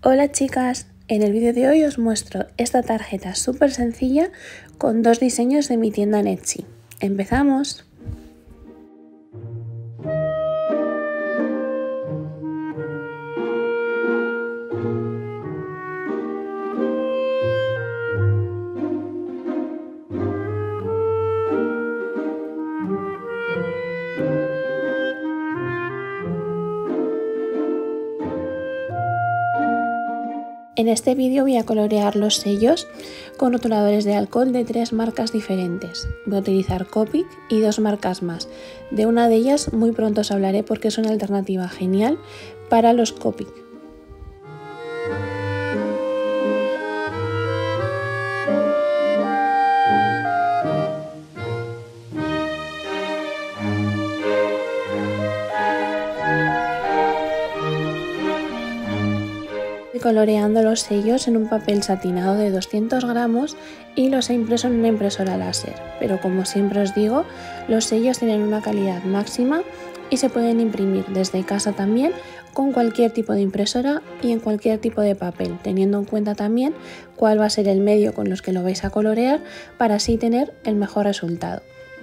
Hola chicas, en el vídeo de hoy os muestro esta tarjeta súper sencilla con dos diseños de mi tienda en Etsy. ¡Empezamos! En este vídeo voy a colorear los sellos con rotuladores de alcohol de 3 marcas diferentes. Voy a utilizar Copic y 2 marcas más. De una de ellas muy pronto os hablaré porque es una alternativa genial para los Copic. Estoy coloreando los sellos en un papel satinado de 200 gramos y los he impreso en una impresora láser, pero como siempre os digo, los sellos tienen una calidad máxima y se pueden imprimir desde casa también con cualquier tipo de impresora y en cualquier tipo de papel, teniendo en cuenta también cuál va a ser el medio con los que lo vais a colorear para así tener el mejor resultado.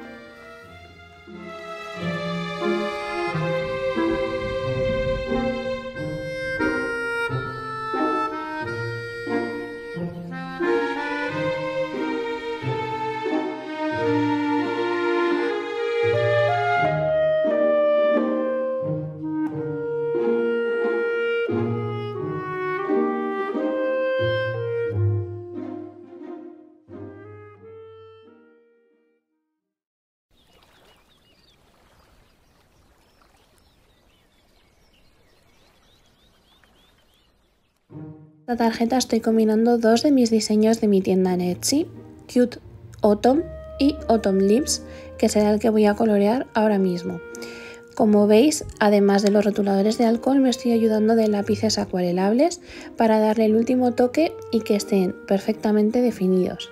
En esta tarjeta estoy combinando dos de mis diseños de mi tienda en Etsy, Cute Autumn y Autumn Leaves, que será el que voy a colorear ahora mismo. Como veis, además de los rotuladores de alcohol, me estoy ayudando de lápices acuarelables para darle el último toque y que estén perfectamente definidos.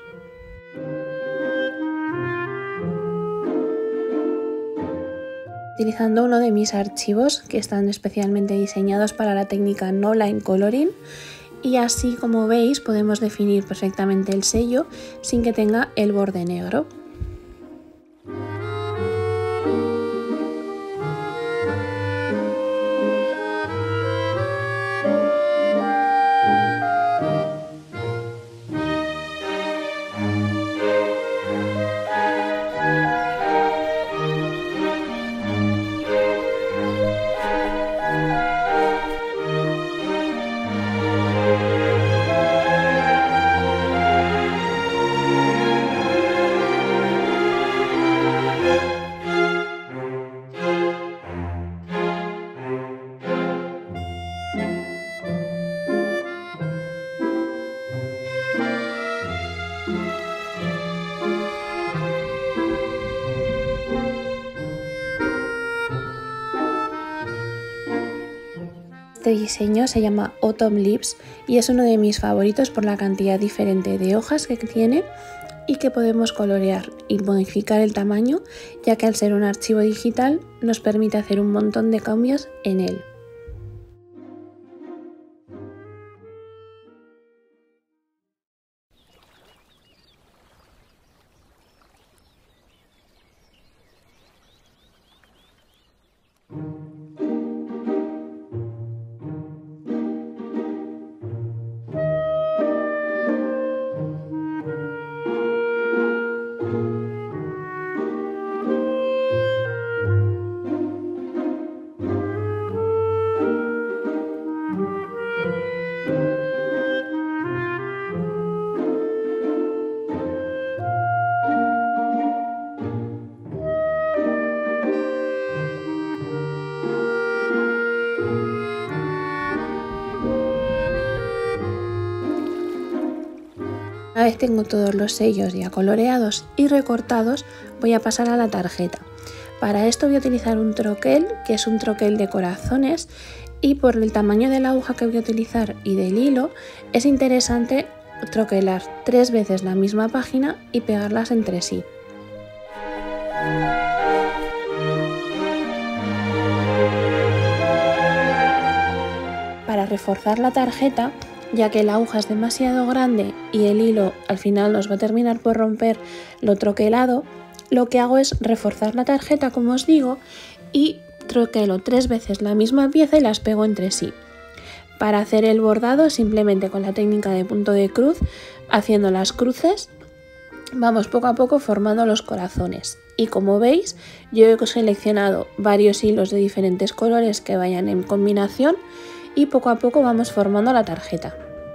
Utilizando uno de mis archivos que están especialmente diseñados para la técnica No Line Coloring, y así como veis podemos definir perfectamente el sello sin que tenga el borde negro. Este diseño se llama Autumn Leaves y es uno de mis favoritos por la cantidad diferente de hojas que tiene y que podemos colorear y modificar el tamaño, ya que al ser un archivo digital nos permite hacer un montón de cambios en él. Una vez tengo todos los sellos ya coloreados y recortados, voy a pasar a la tarjeta. Para esto voy a utilizar un troquel, que es un troquel de corazones, y por el tamaño de la aguja que voy a utilizar y del hilo, es interesante troquelar 3 veces la misma página y pegarlas entre sí. reforzar la tarjeta, ya que la aguja es demasiado grande y el hilo al final nos va a terminar por romper lo troquelado, lo que hago es reforzar la tarjeta, como os digo, y troquelo 3 veces la misma pieza y las pego entre sí. Para hacer el bordado, simplemente con la técnica de punto de cruz, haciendo las cruces, vamos poco a poco formando los corazones. Y como veis, yo he seleccionado varios hilos de diferentes colores que vayan en combinación y poco a poco vamos formando la tarjeta.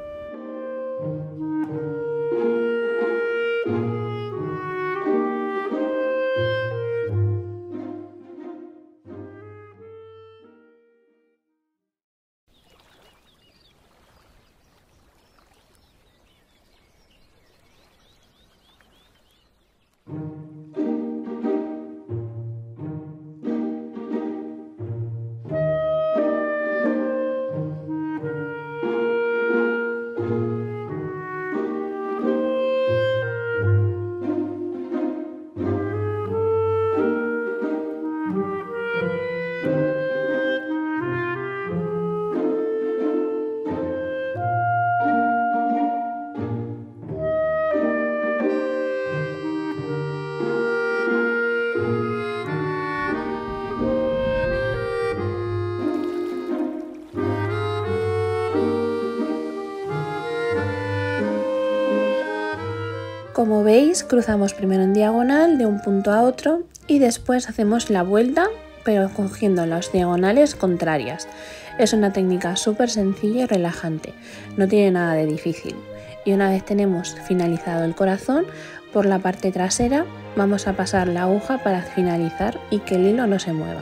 Como veis, cruzamos primero en diagonal de un punto a otro y después hacemos la vuelta, pero cogiendo las diagonales contrarias. Es una técnica súper sencilla y relajante, no tiene nada de difícil. Y una vez tenemos finalizado el corazón, por la parte trasera vamos a pasar la aguja para finalizar y que el hilo no se mueva.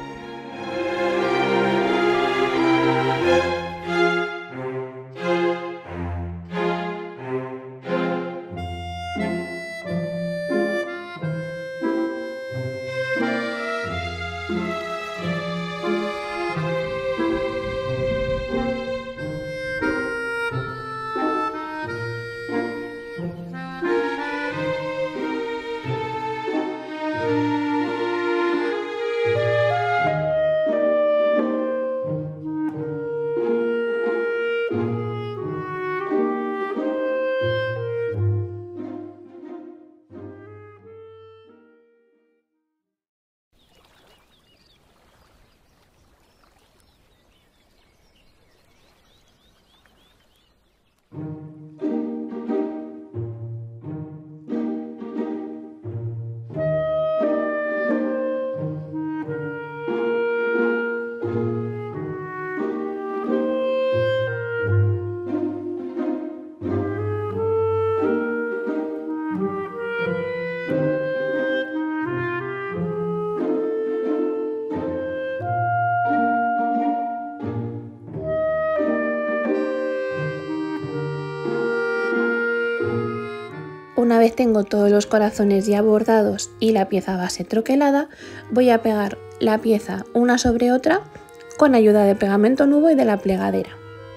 Una vez tengo todos los corazones ya bordados y la pieza base troquelada, voy a pegar la pieza una sobre otra con ayuda de pegamento nubo y de la plegadera.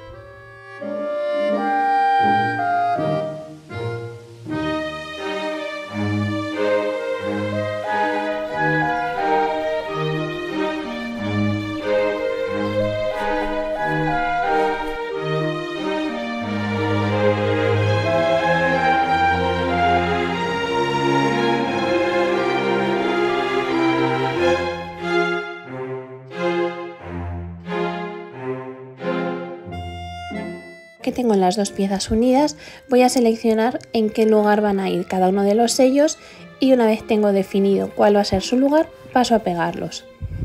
Que tengo las dos piezas unidas, voy a seleccionar en qué lugar van a ir cada uno de los sellos y una vez tengo definido cuál va a ser su lugar, paso a pegarlos.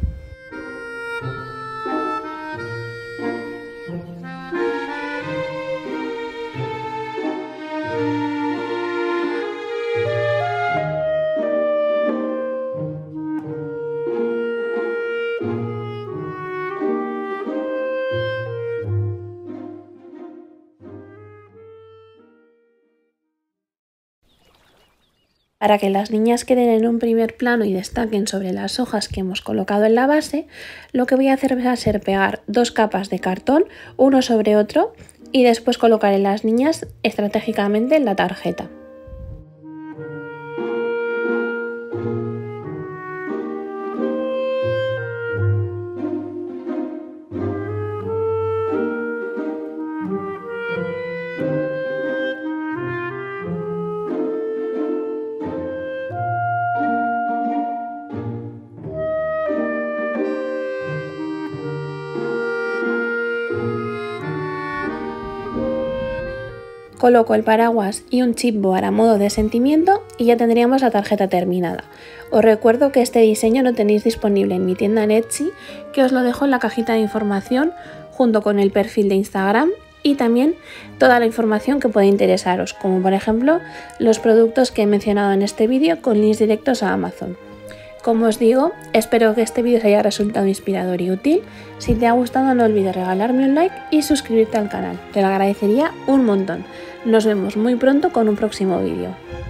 Para que las niñas queden en un primer plano y destaquen sobre las hojas que hemos colocado en la base, lo que voy a hacer va a ser pegar 2 capas de cartón, uno sobre otro, y después colocar en las niñas estratégicamente en la tarjeta. Coloco el paraguas y un chipboard a modo de sentimiento y ya tendríamos la tarjeta terminada. Os recuerdo que este diseño lo tenéis disponible en mi tienda en Etsy, que os lo dejo en la cajita de información junto con el perfil de Instagram y también toda la información que puede interesaros, como por ejemplo los productos que he mencionado en este vídeo con links directos a Amazon. Como os digo, espero que este vídeo os haya resultado inspirador y útil. Si te ha gustado no olvides regalarme un like y suscribirte al canal, te lo agradecería un montón. Nos vemos muy pronto con un próximo vídeo.